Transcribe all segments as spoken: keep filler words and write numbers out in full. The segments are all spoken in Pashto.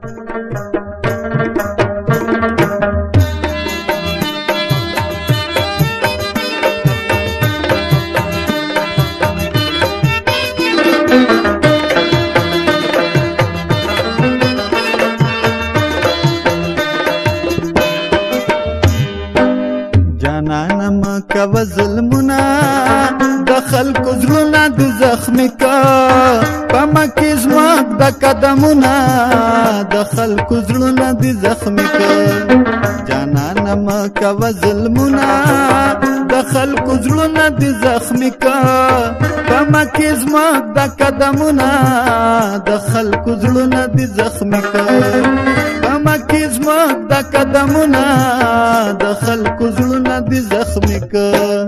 کوه ظلمونه د خلکو زړونه د زخمي کا په مکې زموږ د قدمونه د خلکو زړونه د زخمي کا جانانه مه کوه ظلمونه د خلکو زړونه د زخمي کا په مکې زموږ د قدمونه د خلکو زړونه د زخمي کا په مکې زموږ د قدمونه د خلکو زړونه د زخمي کا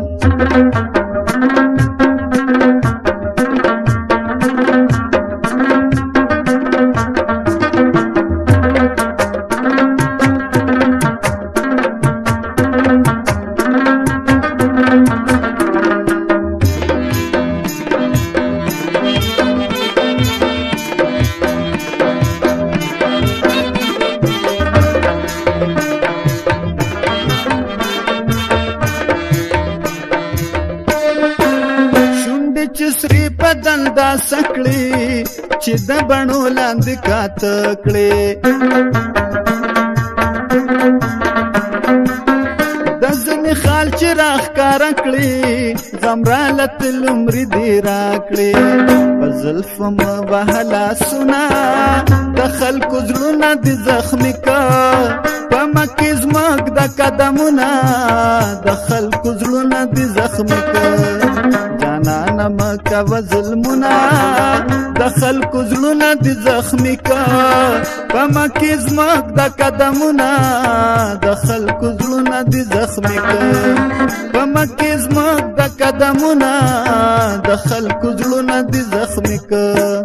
سری بدن دا سکړي چې د بڼو لاندې کاته کړي د ځنې خال چې راښکاره کړي غم راله تل عمرې دې راکړي په زلفو مه وهه لاسونه د خلکو زړونه دې زخمي کا په مکې زموږ د قدمونه د خلکو زړونه دې زخمي کا جانانه مه کوه ظلمونه د خلکو زړونه دې زخمي کا په مکې زموږ د قدمونه د خلکو زړونه دې زخمي کا په مکې زموږ د قدمونه د خلکو زړونه دې زخمي کا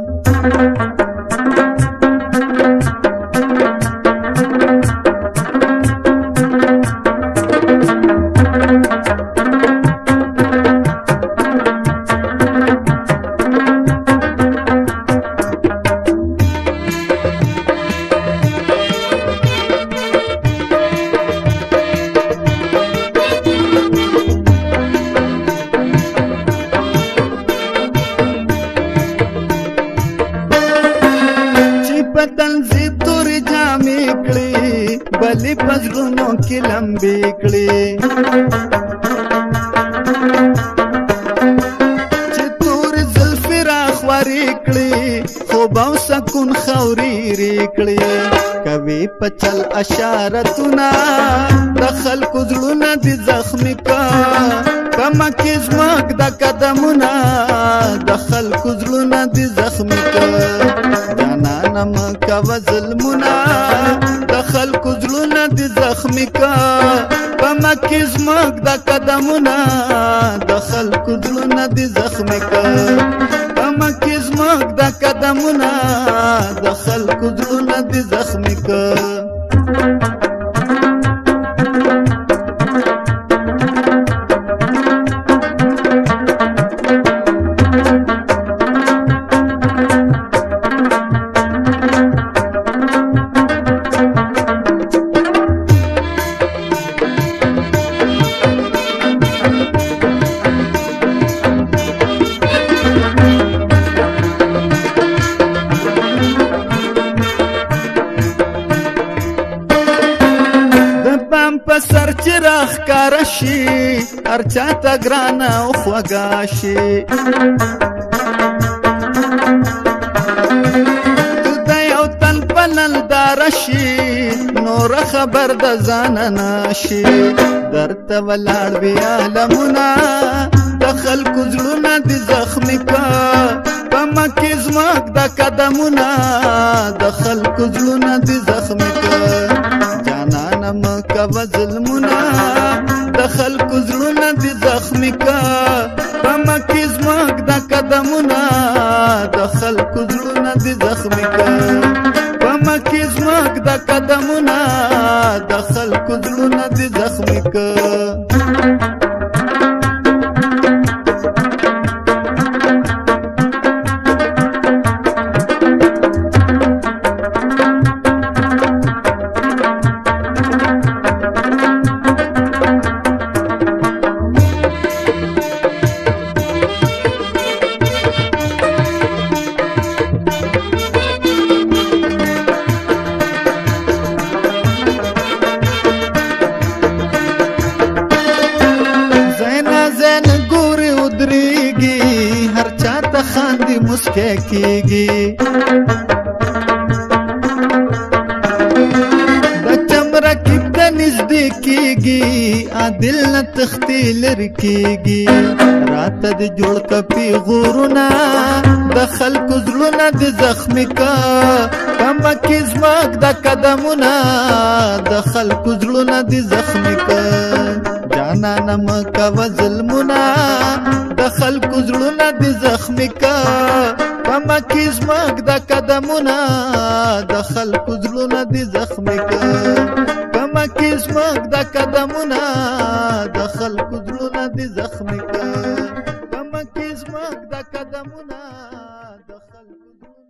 تنزی تورې جامې کړې بلې په زړونو کې لمبې کړې چې تورې زلفې راخورې کړې خوب او سکون خورېرې کړې کوي په چل اشارتونه د خلکو زړونه دې زخمي کا په مکې زموږ د قدمونه د خلکو زړونه دې زخمي کا جانانه مه کوه ظلمونه د خلکو زړونه دې زخمي کا په مکې زموږ د قدمونه د خلکو زړونه دې زخمي کا په مکې زموږ د قدمونه د خلکو زړونه دې زخمي کا په سر چې راښکاره شي هر چاته ګرانه او خوږه شي د یو تن په ننداره شي نوره خبر د ځانه نه شي درته ولاړ وي عالمونه د خلکو زړونه دې زخمي کا په مکې زموږ د قدمونه د خلکو زړونه دې زخمي کا جانانه مه کوه ظلمونه د خلکو زړونه دې زخمي کا په مکې زموږ د قدمونه د خلکو زړونه دې زخمي کا په مکې زموږ د قدمونه د خلکو زړونه دې زخمي کا مخکې کیږي د چمره کې د نږدې کیږي عادل نه تختی لرې کیږي راته د جوړ کپي غورونه د خلکو زړونه د زخمي کا کمه کې زموږ د قدمونه د خلکو زړونه د زخمي کا جانانه مه کوه ظلمونه د خلکو زړونه د زخمي کا کمه کې زموږ د قدمونه د خلکو زړونه د زخمي کا کمه کې زموږ د قدمونه د خلکو زړونه د زخمي کا کمه کې زموږ د قدمونه د خلکو